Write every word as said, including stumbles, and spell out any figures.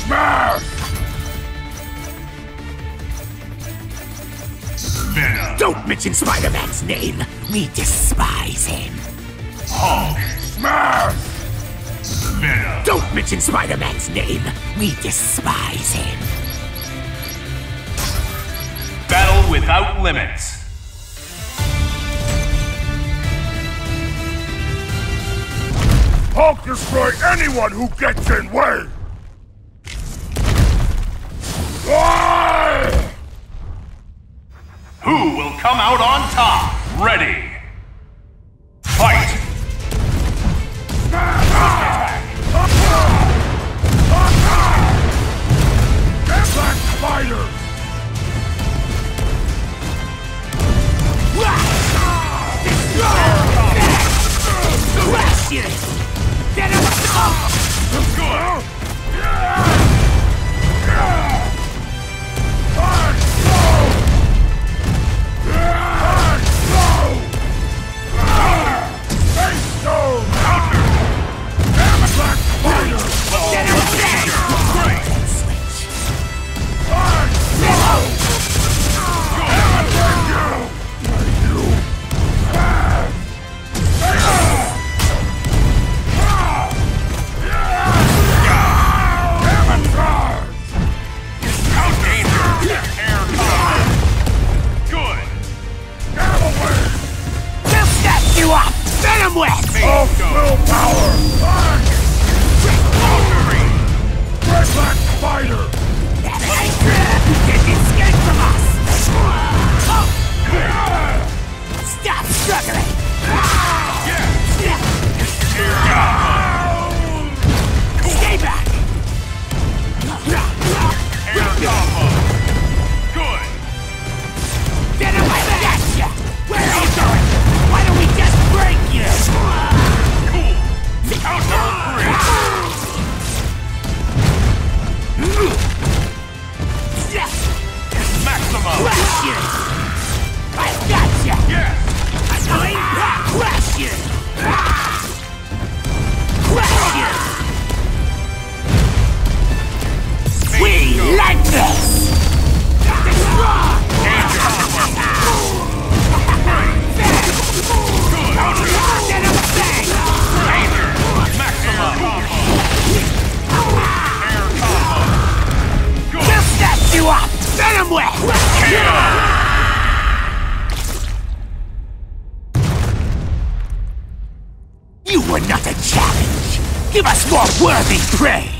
Smash! Venom. Don't mention Spider-Man's name. We despise him. Hulk. Smash! Venom. Don't mention Spider-Man's name. We despise him. Battle without limits. Hulk destroy anyone who gets in way! Ah! Who will come out on top? Ready. Fight! Black Spider! Crush you! Get him! Good! Venom West! Oh, willpower! Red Black Spider! That hatred! You can't escape from us! Stop struggling! Stay back! Air combo! Good! Venom West, gotcha! Where are you going? Why don't we just break you? Cool! Counter three! Maximum! Crush you! I gotcha! Yes! I'm going back! Crush you! Crush you! We like this! Destroy! Danger! Danger! Maximum! Air combo! Good! We'll snatch you up! Venom West! You were not a challenge! Give us more worthy prey!